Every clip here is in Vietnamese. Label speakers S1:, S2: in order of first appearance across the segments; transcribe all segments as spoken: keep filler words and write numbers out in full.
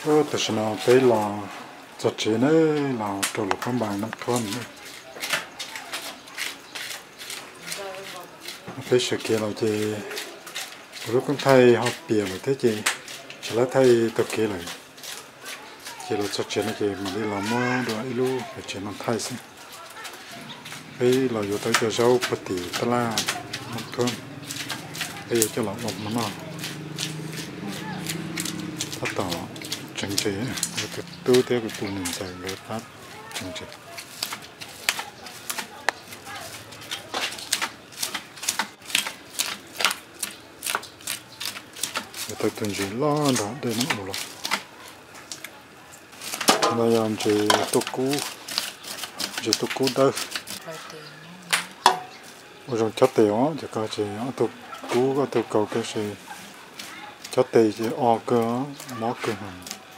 S1: ơ từ khi nào tới là giật chế nữa là trâu lục con bài năm con nữa tới sự kia là chị lúc con thay họ bìa rồi thế chị chỉ là thay tập kia lại chị là giật chế này chị mà đi làm mua đồ ilu phải chế làm thay xem ấy là vô tới cho rau bát tì tala năm con bây giờ cho lọc ngọc nó nào bắt tỏ trứng chế cái tư thế của tụi mình sẽ lấy phát trứng chế người ta từng chỉ lo đó để nó ổn rồi bây giờ chỉ tôi cú chỉ tôi cú đâu bây giờ chắc tiền á chỉ có chỉ tôi cú có tôi cầu cái gì chắc tiền chỉ o cơ mó cơ hàng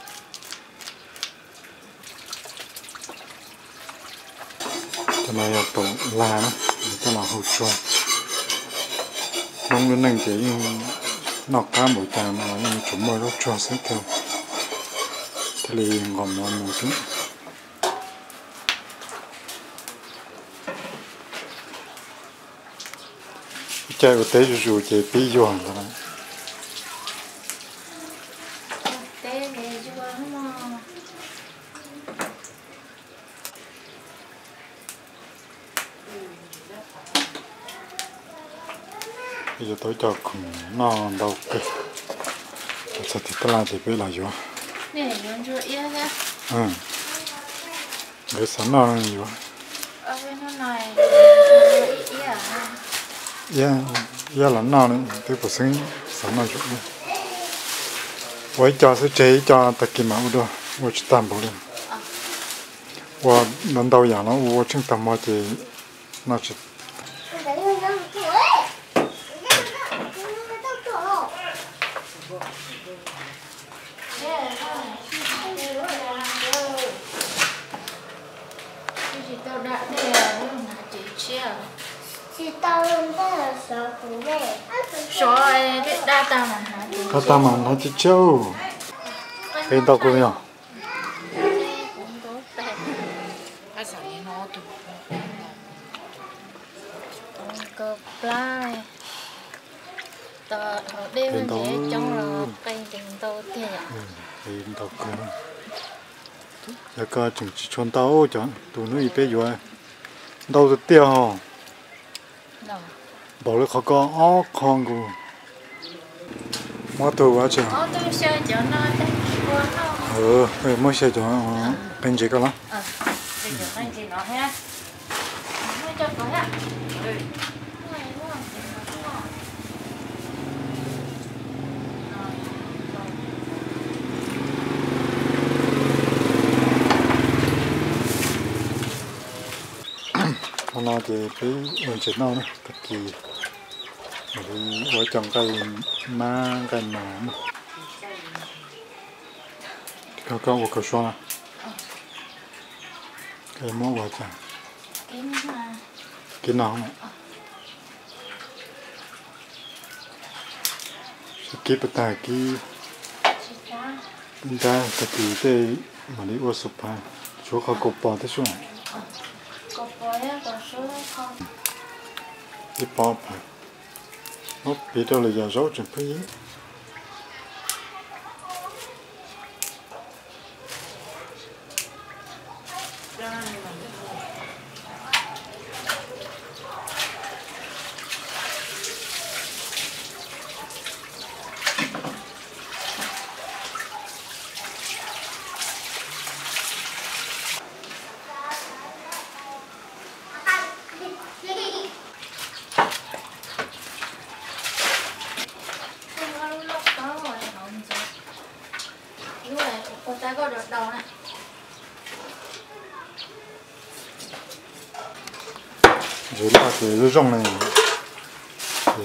S1: cái này là tổ là nó cái là hậu chuột nông dân này chỉ nọ cá mỗi tàn mà nhưng chúng mới rất chuột sẽ theo cái này ngòm nó một chút chạy ở tế dù dù chạy bí doan rồi bây giờ tôi cho cùng nó đâu kì sao thì tôi làm thì biết là gì
S2: nè nó chưa yên ra
S1: ừ để sẵn nó gì vậy
S2: ở bên nó này yên à
S1: yeah yeah là nó này tôi có sinh sẵn nó chút nữa với cho sẽ chế cho tất cả mọi đồ tôi chỉ tạm bảo đi và lần đầu giờ nó tôi chỉ tạm bảo thì nó chỉ
S2: rồi đa tao mà hả
S1: có tao mà nó chỉ châu bên tao cũng nhau
S2: cơ plai tờ họ đêm để trong là cây tình tao thiệt
S1: bên tao cũng giờ có chừng chỉ chọn tao chọn tụi nó ít rồi đâu được tiêu hả bảo là khó có ó con của mua đồ quá chứ
S2: ó tôi chơi cho nó đấy
S1: ừ ừ mua xe cho nó bên gì cơ lắm
S2: ờ bây giờ anh chị nói ha mua cho có ạ ừ
S1: hôm nay thì cái mình chỉ nói thật kỳ rồi vợ chồng cây má cây nọ có có một cái xoa cái món vợ chồng cái nọ cái bát tài cái bên ta thật kỳ thế mà đi uống súp à chỗเขากบปอที่ช่วงcái bò phải nó bị đâu là giờ rốt chẳng phải rồi là cái rau rong này thì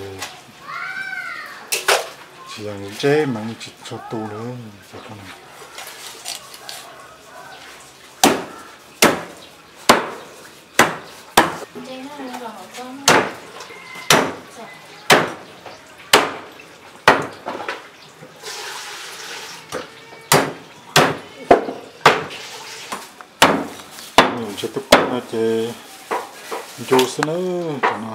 S1: chỉ là những chế mà chỉ cho tù nữa thì con này chế tục là chế juice nữa cho nó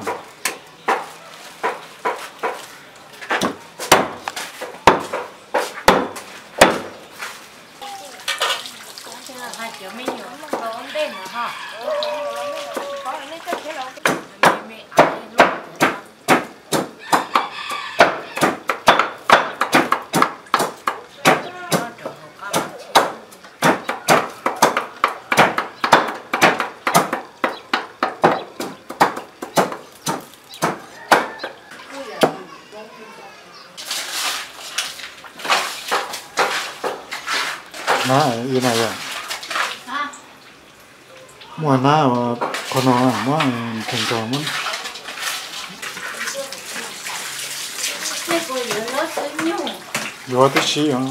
S2: hai triệu mấy nhiều nó có đến nữa ha. Có lấy cái thế đâu. Mẹ ăn luôn.
S1: ná như này à mua ná mà còn nó à mua thành tròn muốn
S2: Cái cô giữ nó sẽ nhung.
S1: vô tới xí hả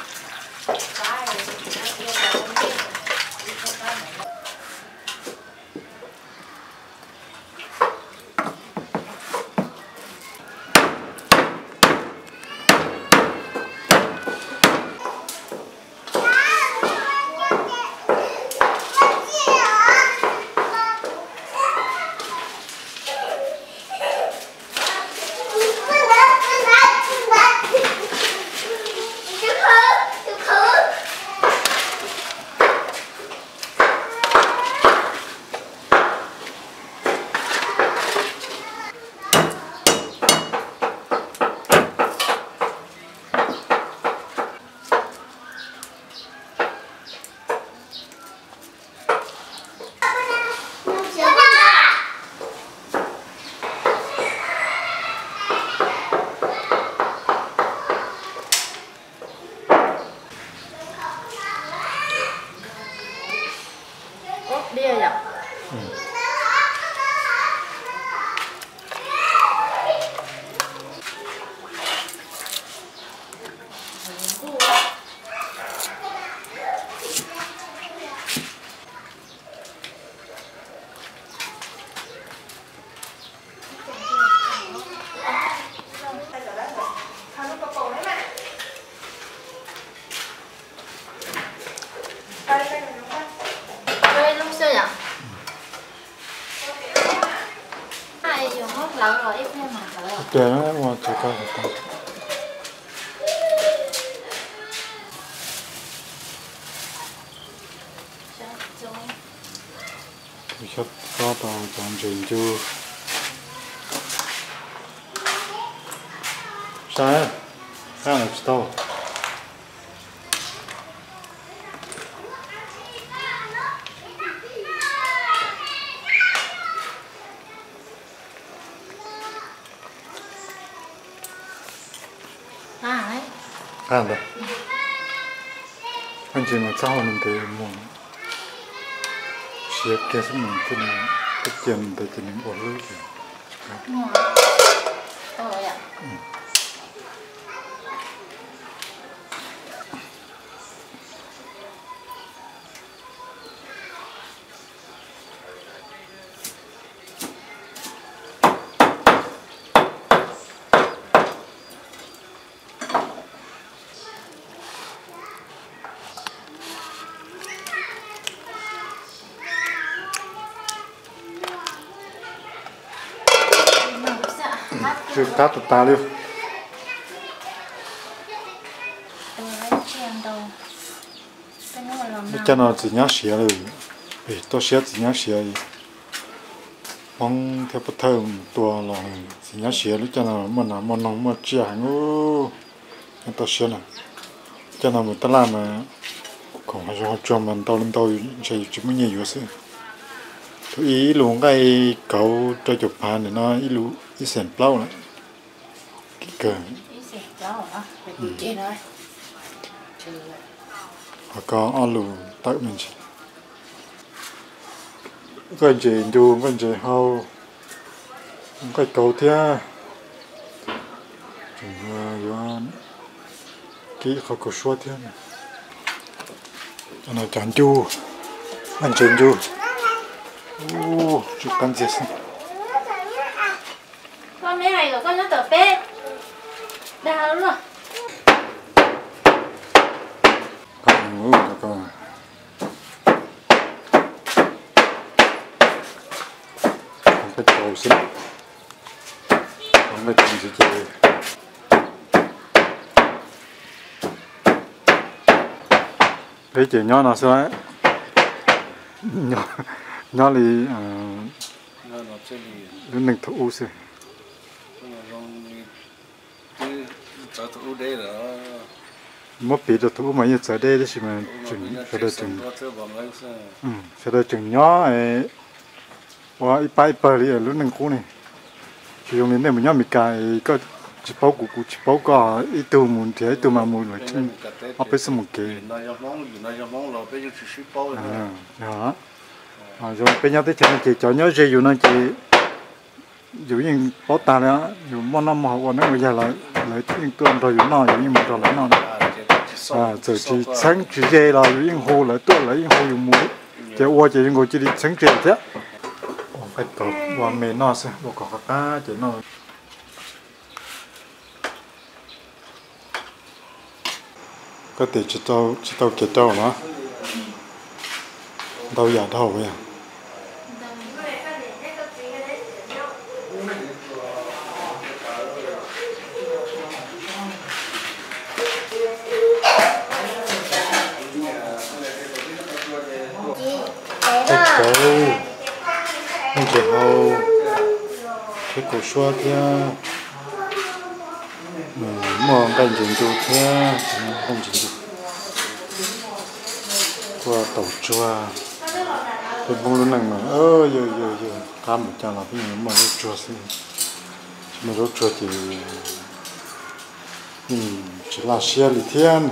S2: Bia vậy?
S1: Ừ.
S2: Đây lúc xưa vậy? Ai dùng hết lợn rồi ít thêm mà lợn.
S1: Để nó mà chỉ có một con thì sắp có tàu chọn chuyện chưa sao sao là tàu
S2: À đấy.
S1: à được anh chị mà sao mình thì muốn siết cái sức mình cái này cái chân tới chân bỏ lưới kìa
S2: Ngon. Tôi rồi ạ.
S1: chưa cắt được ta luôn
S2: Tôi lấy chen đâu. Cái nó mà làm nào.
S1: cho nó chỉ nhá xía rồi vì tôi xía chỉ nhá xía gì mong theo bắt thơm tua là chỉ nhá xía lúc cho nó mà nó mà nó mà chia ngô tôi xía này cho nó mình ta làm mà còn phải cho cho mình tao lên tôi sẽ chỉ mới nhiều sự tôi ý luôn cái cậu cho chụp hình để nó ý luôn ý sền plau nữa cái cờ
S2: Ý xịt đó hả? Phải đi trên thôi.
S1: và có ăn luôn tới mình chỉ cái gìดูcái gì hao cái cầu thea chúng ta kỹ khó có số thea cho nó chán chu ăn chén chu ô chụp căn gì xem
S2: Con mấy này của con nó tở bê. Đào luôn.
S1: con ngủ con đầu xin còn cái chuyện gì chơi đấy chị nhỏ nào sao ấy nhỏ nhỏ thì lúc nâng thủ xí mất bị được thủ mà như giờ đây đó mà chừng phải được chừng ừ phải được chừng nhỏ ấy và ít bài bài thì lúc nâng cũ này chỉ dùng đến đây mình nhỏ mình cài có chỉ bao củ củ chỉ bao có ít tu muốn thì ít tu mà muốn là chừng ở bên sông một cái à đó à rồi bên nhau tới chừng chỉ cho nhớ gì dùng nó chỉ dù như bảo ta đó dù món năm họ còn nó bây giờ lại lại những tuần rồi dùng nó dùng như một trò lại nó à rồi chỉ sáng chỉ dây là dù những hồ lại tuần lại những hồ dùng muối chỉ qua chỉ ngồi chỉ đi sáng chỉ thế phải tập hoàn mềm nó sẽ bộ có cá chỉ nó có thể chỉ tao chỉ tao kết tao mà tao giả tao vậy cái cổ không chỉ hầu cái cổ xoa kia mòn cái chuyện chú kia không chỉ được qua tàu chua cái bông nó nặng mà ơ yo yo yo cam một trăm là cái gì mà nó chua xí mà nó chua thì chỉ là xe lì thiên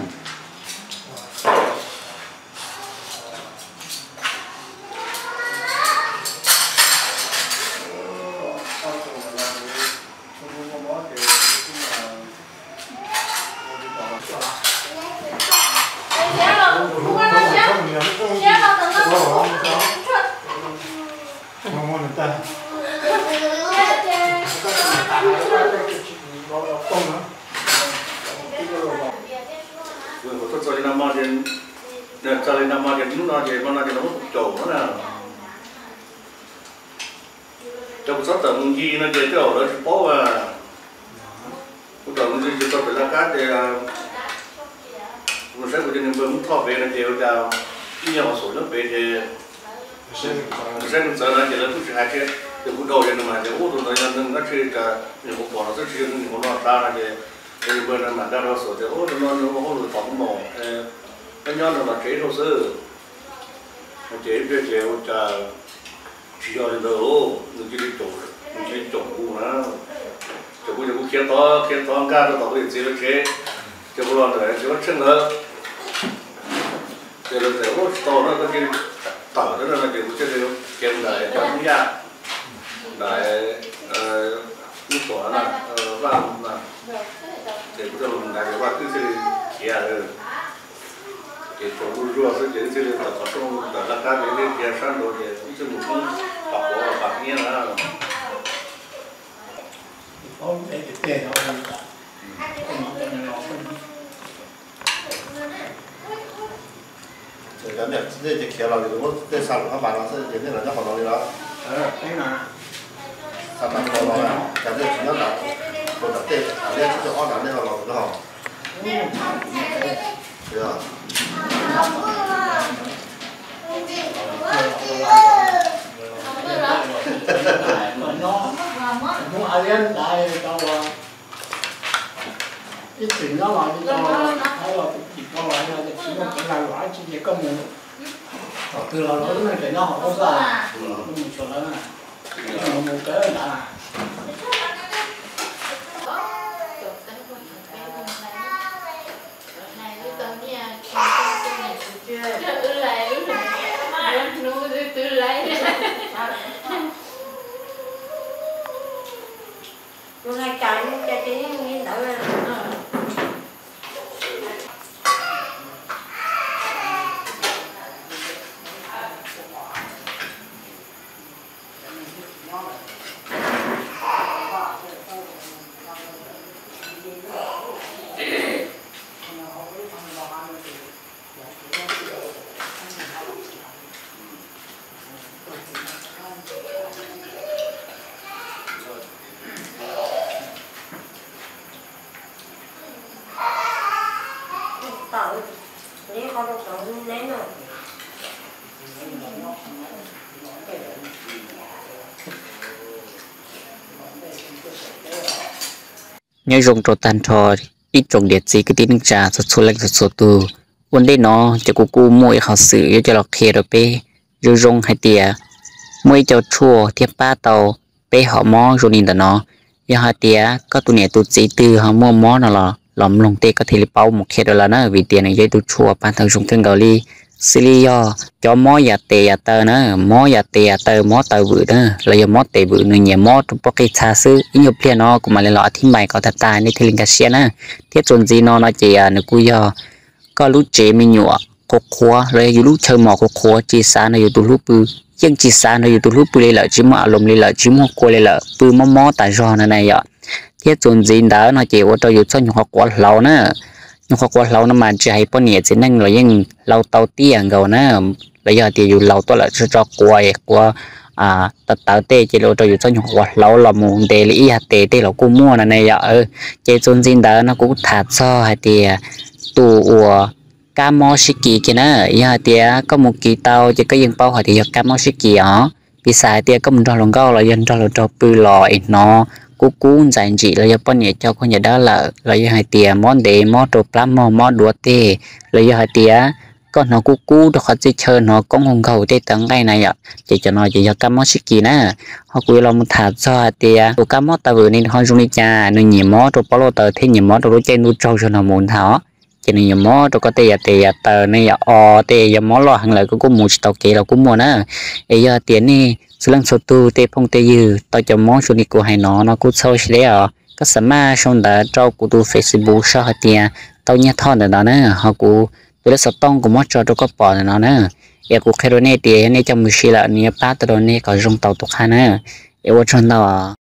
S3: cho nên mà đến cho nên mà đến lúc nào thì mà nó thì nó cũng trổ nó là trong số tầng gì nó để trổ nó chỉ có và tầng gì chỉ có phải là cát thì mình sẽ quyết định bơm thọ về là đều là nhiều số nước về thì mình sẽ mình sợ là chỉ là cũng chỉ hai cái thì cũng đầu thì mà thì ô tô nó nó chỉ cả những bộ bỏ nó sẽ chỉ những con nó ra là thì thì bây giờ mà đào số thì ô nó nó ô tô phóng mỏ cái nhóm nó là chế đồ sơ chế về chế cho chỉ cho đến đâu nó chỉ đi trồng nó chỉ trồng củ nữa trồng củ trồng củ khiến to khiến to cá nó tao cái chế nó chế chế bữa đó rồi chế nó chân nữa chế nó chế ô to nó có cái tàu đó là chế chế nó kéo lại cho nó ra lại lúc đó là vàng là chế bữa đó là cái vàng cứ chế kia rồi thì chúng tôi rửa sạch sẽ sẽ là tập trung là các cái cái cái sản đồ thì cũng sẽ một chút bạc bó bạc nhiên là
S4: có cái tiền nó
S5: cái này đây thì kéo lại thì nó đây sản các bạn nó sẽ đến đây là nó còn đi đó
S4: thế mà
S5: sản phẩm nó là cái này chỉ là một cái tiền ở đây chỉ có ở đây là nó hỏng được
S4: nó nó ai đến đại đâu ít tiền nó lại đi đâu hay là chỉ có lại là chỉ có cái là loại chỉ có một từ là nó nó để nó không có ra một chỗ đó là một cái là
S2: ừ lại ừ lại nó từ lại
S6: luôn hai cái cái cái nghe đỡ là đợi nếu không đâu tự nén rồi
S7: nhớ dùng trò tan trò ít trồng điện gì cái tin trà sốt sốt lạnh sốt sốt tu vấn đề nóจะกูกูมวยเขาสื่อจะหลอกเคร์ไปยูรงให้เตียมวยเจ้าชัวเทียบป้าเตาไปหอมอโรนินแต่เนาะยาหาเตียก็ตัวเนี่ยตัวจีตือหอมอมอน่ะหรอหลอมลงเตก็เทลิเป้าหมกเคร์แล้วนะวิเตียในยัยตัวชัวปานทางชงเทิงเกาหลีซิลิยอจอมออย่าเตะอย่าเตอนะมออย่าเตะอย่าเตอมอเตอบือนะแล้วอย่ามอเตะบือหนึ่งอย่ามอตุปกิชาซื้ออินโยเพียนอกูมาเลยหล่อที่ใหม่ก็ตาตาในเทลิงกาเชียนะเทียบจนจีนอนะเจียนึกูยอก็รู้เจมีหนัวกกขัวเลยอยู่รู้เชิงหมอกกขัวจีสานอยู่ตัวรูปปือยังจีสานอยู่ตัวรูปปืเลยละจิมอารมณ์เลยละจิมหัวเลยละปืมอมอตาจอนั่นไงอ่ะเทียบจนจีนดาวนะเจียวตัวอยู่ต้นหัวกวาเรานะหัวกวาเรานะมันจะให้ป้อนเนี่ยจะนั่งเลยยังเราเตาเตี้ยงเก่านะแล้วยอดเตียอยู่เราตัวละจะจอกกวยกว่าอ่าตัดเตาเตะเจโรตัวอยู่ต้นหัวเราเราหมุนเตลี่ฮะเตเตเรากูมั่วนั่นไงอ่ะเออเจจนจีนดาวนะกูถัดซ้อให้เตียตัวอัวกามอชิกิเจนะยาเตียก็มุกีเตาจะก็ยังเป้าหาที่ยกามอชิกิอ๋อปีศาจเตียก็มันรอลงเก้าเรายันรอเราจอปืนลอยเนาะกูกู้ใจจีเราจะป้อนเนี่ยเจ้าคนอย่าได้ละเราจะให้เตียมอนเดมอตัวปลาหมอมอดัวเตเราจะให้เตียก็เนาะกูกู้ดอกเขาจะเชิญเนาะก้องหงเขาเตตั้งไงนะอ่ะจะจะเนาะจะยกามอชิกินะเขาคุยเรามันถาดซอเตียตัวกามอตาเวนี่เขาจุนิจาหนึ่งหยี่มอตัวปลอเตอร์ที่หยี่มอตัวรู้ใจนู้เจ้าชนหมุนเท้าcho nên nhầm mó tôi có tiền tiền tờ này ở tiền nhầm mó lo hàng lợi cũng có một tàu kế là cũng mua nữa bây giờ tiền này số lần số tu tiền phong tiền dư tao cho mó số này của hai nó nó cũng sâu xí đấy các sản ma xong đã trao của tu Facebook sao hạt tiền tao nhớ thon được đó nữa họ cũng tôi đã sắp tông của mó cho tôi có bỏ được nó nữa em cũng khai rồi này tiền này trong mười xí là này ba tờ này có dùng tàu tục hai nữa em có chân tàu